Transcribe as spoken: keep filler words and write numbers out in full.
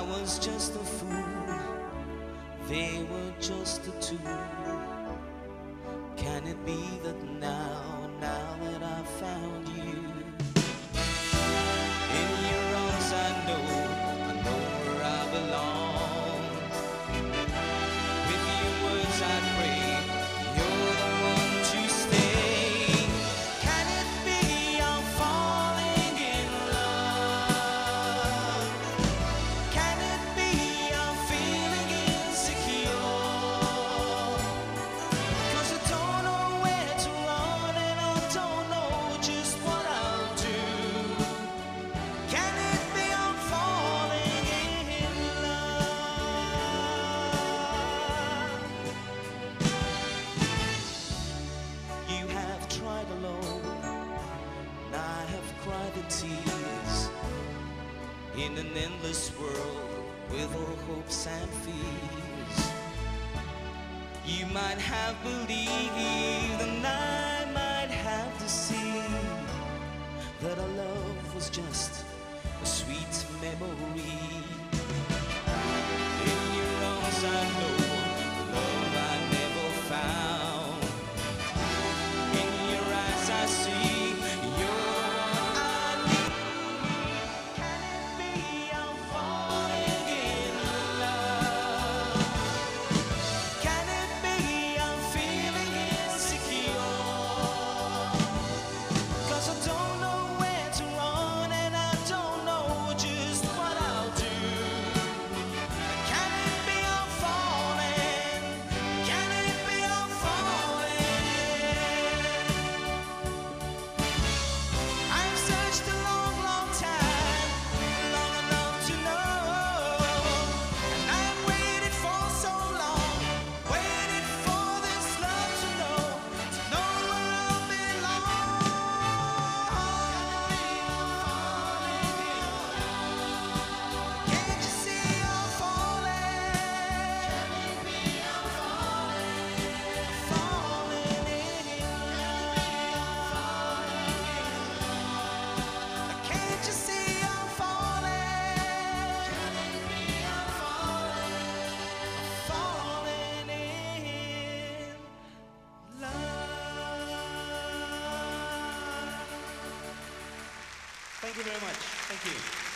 was just a fool, they were just a two. Can it be that now, now that I've found you, in your arms I know, I know where I belong. With your words I pray, you're the one to stay. Can it be I'm falling in love? Can it be I'm feeling insecure? 'Cause I don't know where to run and I don't know just what I'll do. Can it be I'm falling in love? You have tried alone, and I have cried the tears in an endless world with all hopes and fears. You might have believed and I might have deceived that our love was just a sweet memory. In your arms I know love I never found. In your eyes I see you're all I need. Can it be I'm falling in love? Can it be I'm feeling insecure? 'Cause I don't know where to run and I don't know just what I'll do. Can it be I'm falling? Can it be I'm falling? I've searched a long, long time, long enough to know, and I've waited for so long, waited for this love to know, to know where I belong. Can't you see I'm falling? I'm falling in love. Can't you see I'm falling? I'm falling in love. Thank you very much. Thank you.